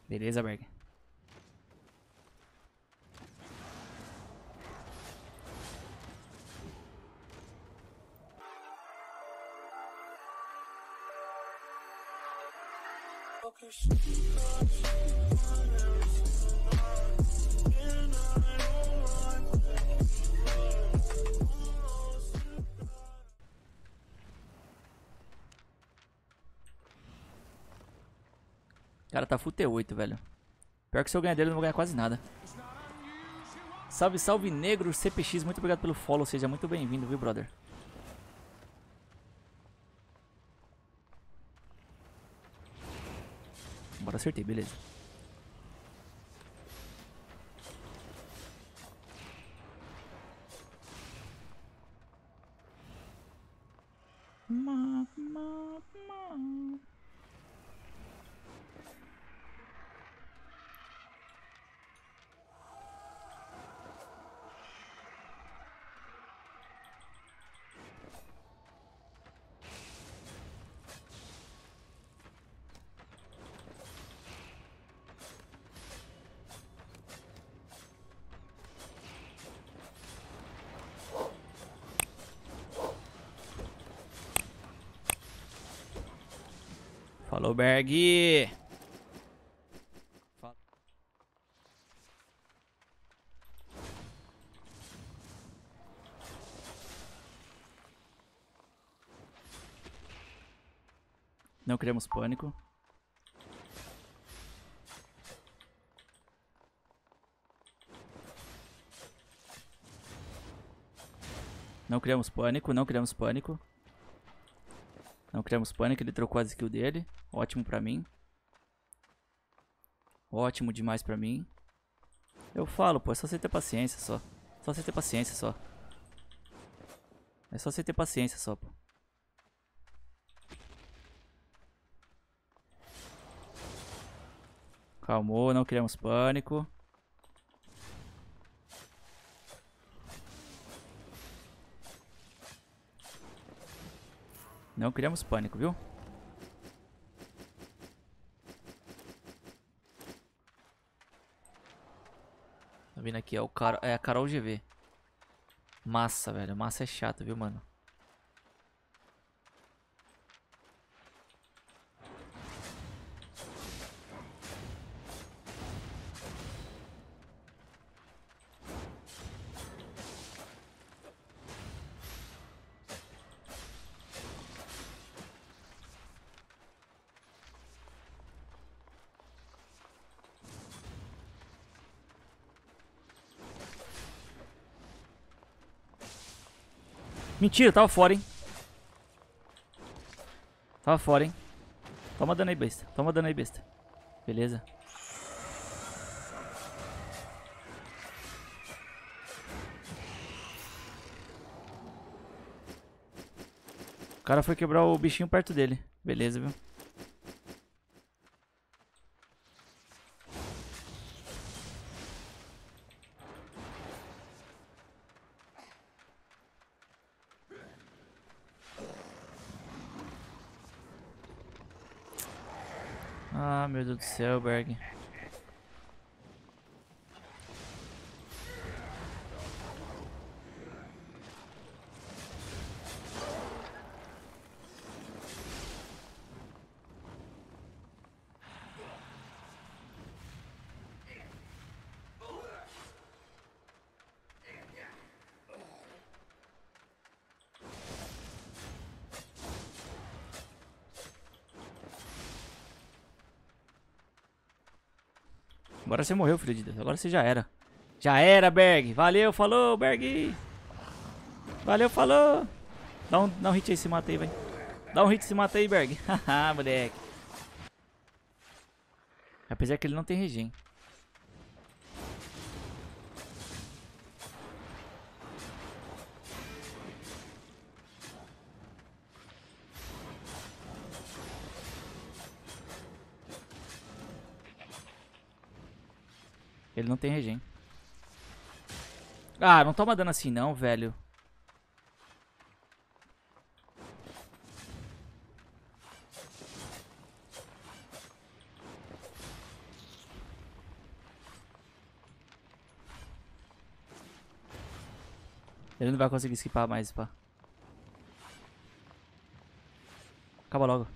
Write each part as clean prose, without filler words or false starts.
Beleza, Berg. O cara tá full T8, velho. Pior que se eu ganhar dele, eu não vou ganhar quase nada. Salve, salve, negro CPX. Muito obrigado pelo follow. Seja muito bem-vindo, viu, brother? Bora, acertei, beleza. Falou, Berg. Não criamos pânico. Não criamos pânico, não criamos pânico. Não criamos pânico, ele trocou a skill dele. Ótimo pra mim. Ótimo demais pra mim. Eu falo, pô, é só você ter paciência só. Só você ter paciência só. É só você ter paciência só, pô. Calmou, não criamos pânico. Não criamos pânico, viu? Tá vindo aqui, é a Carol GV. Massa, velho. Massa é chato, viu, mano? Mentira, tava fora, hein? Tava fora, hein? Toma dano aí, besta. Toma dano aí, besta. Beleza. O cara foi quebrar o bichinho perto dele. Beleza, viu? Ah, meu Deus do céu, Berg. Agora você morreu, filho de Deus. Agora você já era. Já era, Berg. Valeu, falou, Berg. Valeu, falou. Dá um hit aí, se mata aí, vai. Dá um hit e se mata aí, Berg. Haha, moleque. Apesar que ele não tem regen. Ele não tem regen. Ah, não toma dano assim não, velho. Ele não vai conseguir esquipar mais, pá. Acaba logo.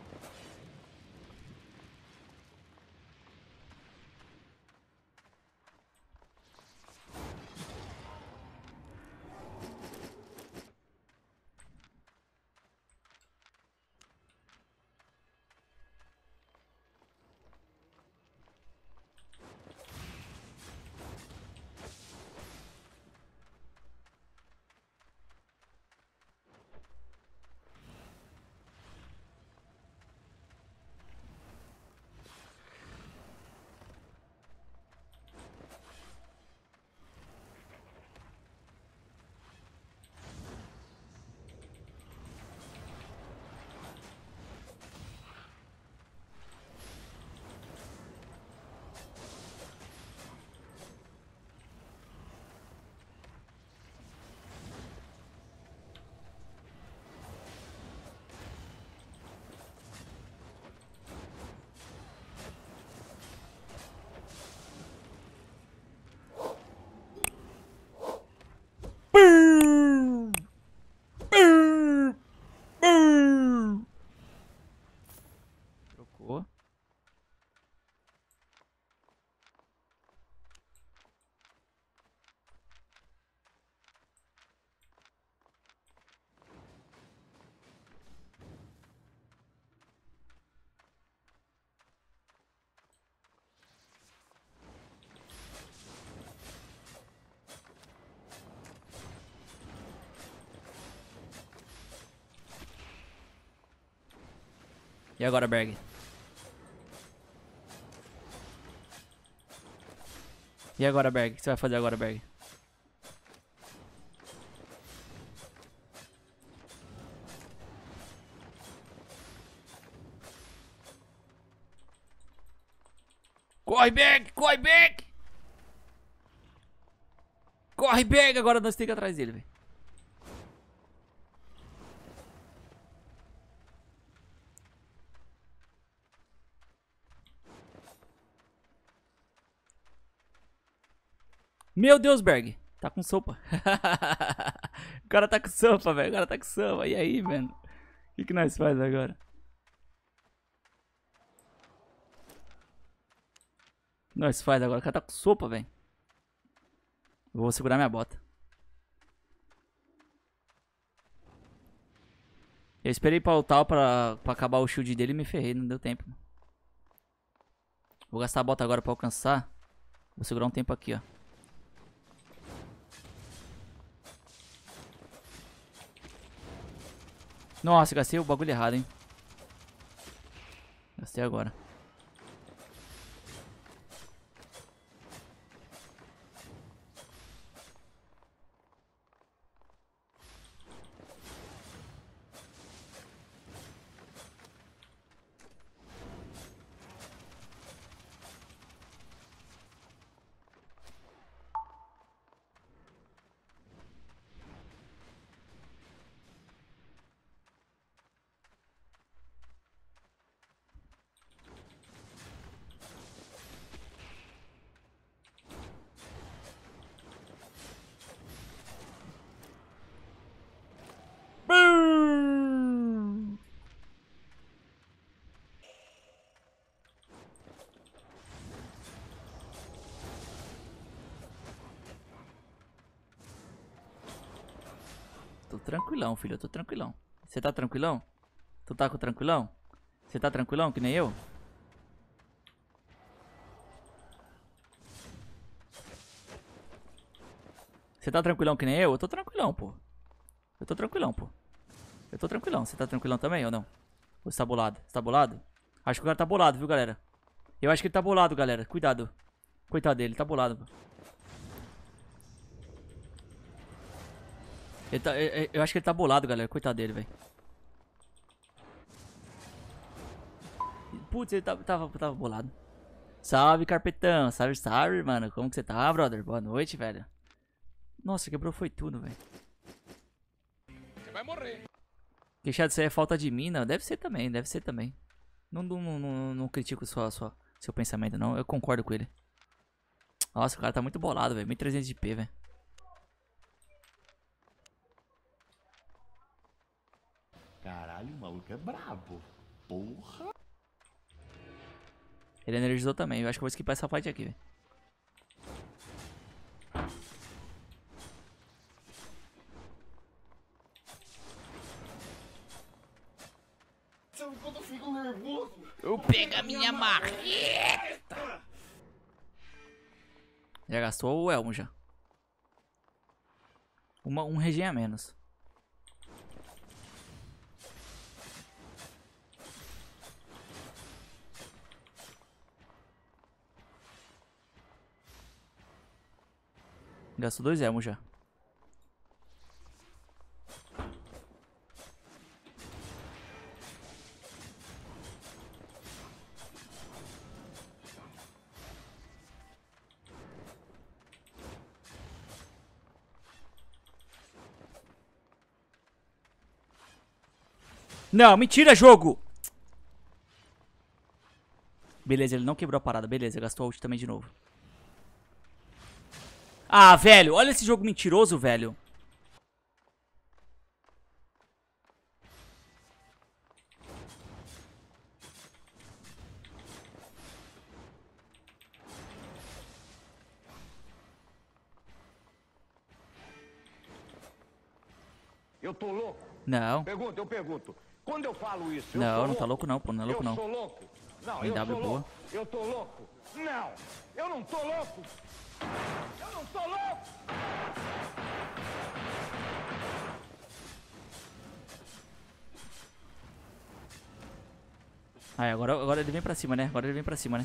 Trocou. E agora, Berg? E agora, Berg? O que você vai fazer agora, Berg? Corre, Berg! Corre, Berg! Corre, Berg! Agora nós temos que ir atrás dele, velho. Meu Deus, Berg. Tá com sopa. O cara tá com sopa, velho. O cara tá com sopa. E aí, mano? O que nós faz agora? O que nós faz agora? O cara tá com sopa, velho. Vou segurar minha bota. Eu esperei pra ultar pra acabar o shield dele e me ferrei. Não deu tempo. Vou gastar a bota agora pra alcançar. Vou segurar um tempo aqui, ó. Nossa, gastei o bagulho errado, hein. Gastei agora. Tô tranquilão, filho. Eu tô tranquilão. Você tá tranquilão? Tu tá com tranquilão? Você tá tranquilão, que nem eu? Você tá tranquilão que nem eu? Eu tô tranquilão, pô. Eu tô tranquilão, pô. Eu tô tranquilão. Você tá tranquilão também ou não? Ou você tá bolado? Você tá bolado? Acho que o cara tá bolado, viu, galera? Eu acho que ele tá bolado, galera. Cuidado. Coitado dele, tá bolado, pô. Eu acho que ele tá bolado, galera. Coitado dele, velho. Putz, ele tava bolado. Salve, carpetão. Salve, salve, mano. Como que você tá, brother? Boa noite, velho. Nossa, quebrou foi tudo, velho. Você vai morrer. Queixar disso aí é falta de mina? Deve ser também, deve ser também. Não critico seu pensamento, não. Eu concordo com ele. Nossa, o cara tá muito bolado, velho. 1300 de P, velho. Caralho, o maluco é brabo. Porra. Ele energizou também. Eu acho que eu vou skipar essa fight aqui, velho. Sabe quando eu fico nervoso? Eu pego a minha marreta. Já gastou o elmo já. Um regen a menos. Gastou 2 elmos já. Não, mentira, jogo! Beleza, ele não quebrou a parada. Beleza, gastou a ult também de novo. Ah, velho, olha esse jogo mentiroso, velho. Eu tô louco? Não. Eu pergunto. Quando eu falo isso, eu Não, sou não tá louco não, pô. Não é louco Eu não. sou louco? Não, Em eu W sou boa. louco. Eu tô louco? Não, eu não tô louco. Eu não tô louco. Ah, agora ele vem pra cima, né? Agora ele vem pra cima, né?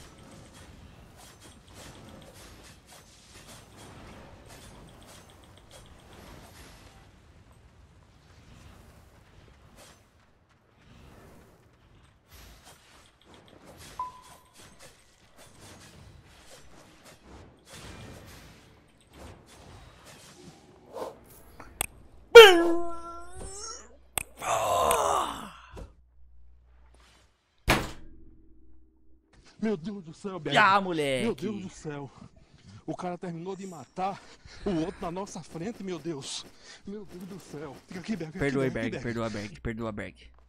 Meu Deus do céu, Berg. Ah, moleque! Meu Deus do céu. O cara terminou de matar o outro na nossa frente, meu Deus. Meu Deus do céu. Fica aqui, Berg. Perdoa, Berg. Perdoa, Berg. Perdoa, Berg.